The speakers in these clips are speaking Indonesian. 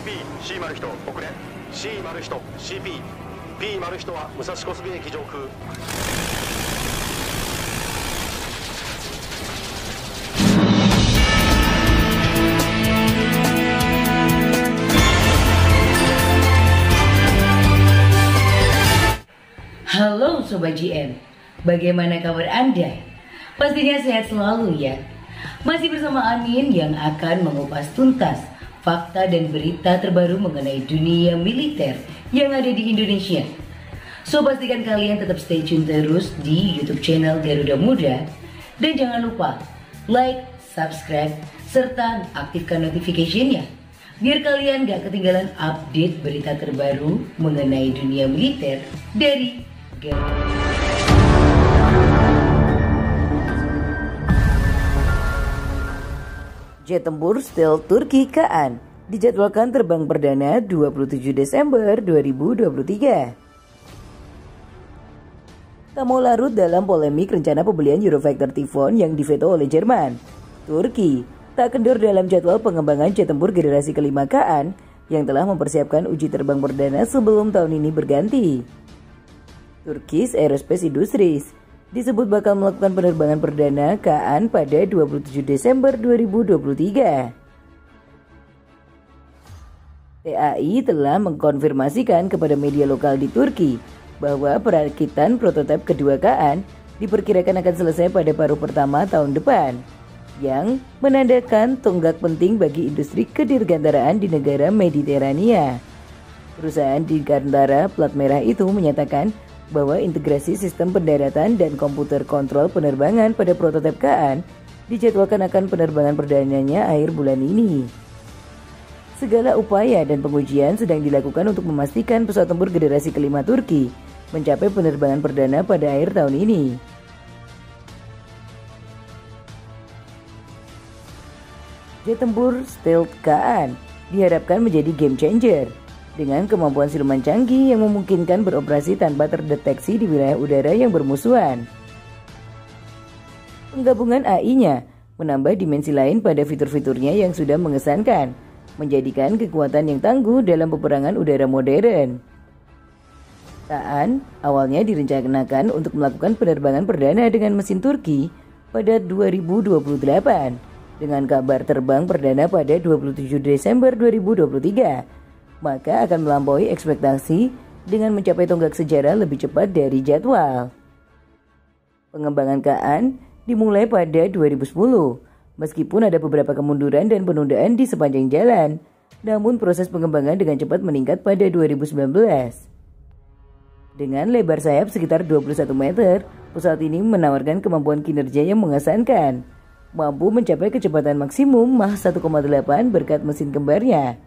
CP、C 丸人、遅れ。C 丸人、CP、P 丸人は武蔵小杉駅上空。 Halo Sobat GM, bagaimana kabar Anda? Pastinya sehat selalu ya. Masih bersama Amin yang akan mengupas tuntas fakta dan berita terbaru mengenai dunia militer yang ada di Indonesia. So pastikan kalian tetap stay tune terus di YouTube channel Garuda Muda. Dan jangan lupa like, subscribe, serta aktifkan notification-nya biar kalian gak ketinggalan update berita terbaru mengenai dunia militer dari Jet tempur stealth Turki Kaan dijadwalkan terbang perdana 27 Desember 2023. Tak mau larut dalam polemik rencana pembelian Eurofighter Typhoon yang diveto oleh Jerman, Turki tak kendor dalam jadwal pengembangan jet tempur generasi kelima Kaan yang telah mempersiapkan uji terbang perdana sebelum tahun ini berganti. Turkish Aerospace Industries disebut bakal melakukan penerbangan perdana Kaan pada 27 Desember 2023. TAI telah mengkonfirmasikan kepada media lokal di Turki bahwa perakitan prototipe kedua Kaan diperkirakan akan selesai pada paruh pertama tahun depan, yang menandakan tonggak penting bagi industri kedirgantaraan di negara Mediterania. Perusahaan dirgantara plat merah itu menyatakan bahwa integrasi sistem pendaratan dan komputer kontrol penerbangan pada prototipe Kaan dijadwalkan akan penerbangan perdananya akhir bulan ini. Segala upaya dan pengujian sedang dilakukan untuk memastikan pesawat tempur generasi kelima Turki mencapai penerbangan perdana pada akhir tahun ini. Jet tempur stealth Kaan diharapkan menjadi game changer dengan kemampuan siluman canggih yang memungkinkan beroperasi tanpa terdeteksi di wilayah udara yang bermusuhan. Penggabungan AI-nya menambah dimensi lain pada fitur-fiturnya yang sudah mengesankan, menjadikan kekuatan yang tangguh dalam peperangan udara modern. Kaan awalnya direncanakan untuk melakukan penerbangan perdana dengan mesin Turki pada 2028, dengan kabar terbang perdana pada 27 Desember 2023. Maka akan melampaui ekspektasi dengan mencapai tonggak sejarah lebih cepat dari jadwal. Pengembangan Kaan dimulai pada 2010, meskipun ada beberapa kemunduran dan penundaan di sepanjang jalan, namun proses pengembangan dengan cepat meningkat pada 2019. Dengan lebar sayap sekitar 21 meter, pesawat ini menawarkan kemampuan kinerja yang mengesankan, mampu mencapai kecepatan maksimum Mach 1,8 berkat mesin kembarnya.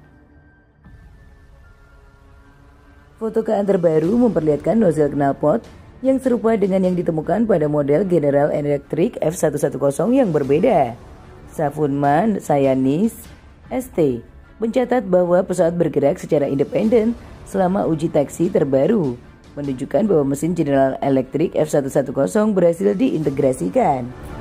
Foto Kaan terbaru memperlihatkan nozzle knalpot yang serupa dengan yang ditemukan pada model General Electric F110 yang berbeda. Safunman Sayanis ST mencatat bahwa pesawat bergerak secara independen selama uji taksi terbaru, menunjukkan bahwa mesin General Electric F110 berhasil diintegrasikan.